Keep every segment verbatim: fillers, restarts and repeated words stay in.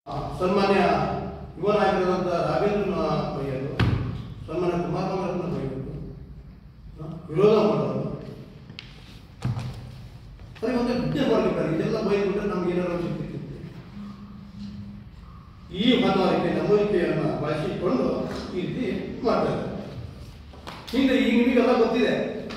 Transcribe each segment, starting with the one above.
ಸನ್ಮಾನ್ಯ ಯುವ ನಾಯಕರಾದಂಥ ರಾಘವೇಂದ್ರ ಬೈಯರು, ಸನ್ಮಾನ್ಯ ಕುಮಾರ ಮಂಗಳರನ್ನ ಬೈಯರು, ವಿರೋಧ ಮಾಡೋದು, ಸರಿ ಒಂದು ವಿದ್ಯೆ ಮಾಡಬೇಕಾದ್ರೆ ಇದೆಲ್ಲ ಬೈದ್ಬಿಟ್ರೆ ನಮ್ಗೆ ಏನಾದ್ರು ಸಿಗ್ತಿತ್ತು. ಈ ಮನವರಿಕೆ ನಂಬಿಕೆಯನ್ನು ಬಳಸಿಕೊಂಡು ಈ ರೀತಿ ಮಾಡ್ತಾರೆ. ಹಿಂದೆ ಈಗ ನಿಮಗೆಲ್ಲ ಗೊತ್ತಿದೆ,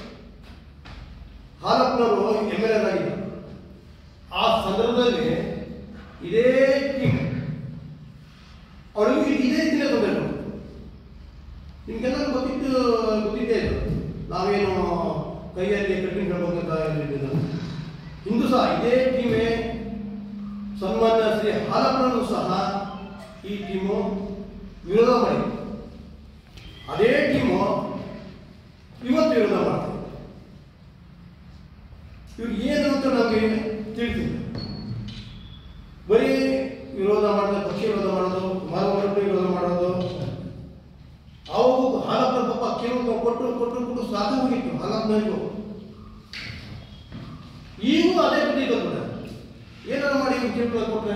ಹಾಲಪ್ಪನವರು ಎಮ್ ಎಲ್ ಎ ಆಗಿದ್ದರು. ಆ ಸಂದರ್ಭದಲ್ಲಿ ಇದೇ ಟೀಮ್ ಅವಳಿಗೂ ಇದೇ ರೀತಿಯ ತೊಂದರೆ. ನಿಮ್ಗೆಲ್ಲರೂ ಗೊತ್ತಿದ್ದು ಗೊತ್ತಿದ್ದೇ ಇಲ್ಲ, ನಾವೇನು ಕೈಯಲ್ಲಿ ಕಟ್ಟಿಂಗ್ ಹೇಳ್ಬೇಕಂತ ಇಂದು ಸಹ ಇದೇ ಟೀಮೇ ಸನ್ಮಾನ್ಯ ಶ್ರೀ ಹಾಲಪ್ಪನವರು ಸಹ ಈ ಟೀಮು ವಿರೋಧ ಮಾಡಿದೆ. ಅದೇ ಟೀಮು ಇವತ್ತು ವಿರೋಧ ಮಾಡ್ತಾರೆ. ಇವ್ರು ಏನು ಅಂತ ನಮಗೆ ತಿಳಿಸಿಲ್ಲ. ಬರೀ ವಿರೋಧ ಮಾಡೋದು, ಪಕ್ಷ ವಿರೋಧ ಮಾಡೋದು, ಕುಮಾರ ವಿರೋಧ ಮಾಡೋದು. ಅವು ಹಾಲಪ್ಪನ ಪಾಪ ಕೆಲವು ಕೊಟ್ಟು ಕೊಟ್ಟು ಕೊಟ್ಟು ಸಾಕು ಹೋಗಿತ್ತು ಹಾಲಪ್ಪನಿಗೂ. ಈಗೂ ಅದೇ ಬುದ್ಧಿ ಕೊಟ್ಬಿಟ್ರೆ ಏನಾರು ಮಾಡಿ ಗಿಫ್ಟ್ ಕೊಟ್ರೆ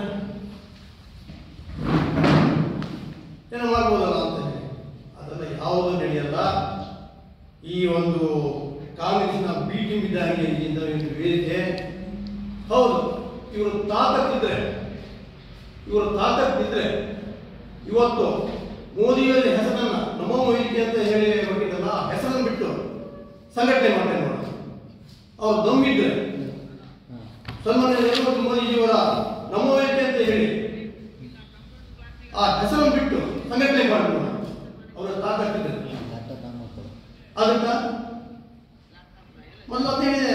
ಏನೋ ಮಾಡ್ಬೋದಲ್ಲ ಅಂತ ಹೇಳಿ ಅದೆಲ್ಲ ಯಾವುದೂ ನಡೆಯಲ್ಲ. ಈ ಒಂದು ಕಾಂಗ್ರೆಸ್ನ ಬಿ ಟೀಮ್ ಇದ್ದಂಗೆ ಇಲ್ಲಿಂದ ವೇದಿಕೆ. ಹೌದು, ಇವರು ತಾಕತ್ತಿದ್ರೆ ಇವರು ತಾಕತ್ತಿದ್ರೆ ಇವತ್ತು ಮೋದಿಯವರ ಹೆಸರನ್ನ ನಮೋ ವೇದಿಕೆ ಅಂತ ಹೇಳಿ ಹೊರಟಿದ್ದಲ್ಲ, ಹೆಸರನ್ನು ಬಿಟ್ಟು ಸಂಘಟನೆ ಮಾಡ್ತಾರೆ ನೋಡಿ. ಅವ್ರು ದಮ್ಮಿದ್ರೆ ಸನ್ಮಾನ್ಯ ನರೇಂದ್ರ ಮೋದಿಜಿಯವರ ನಮೋ ವೇದಿಕೆ ಅಂತ ಹೇಳಿ ಆ ಹೆಸರನ್ನು ಬಿಟ್ಟು ಸಂಘಟನೆ ಮಾಡಿದ್ರು. ಅವರ ತಾಕತ್ತಿದ್ರೆ ಅದಕ್ಕ ಮೊದಲು ಅಂತ ಹೇಳಿದೆ,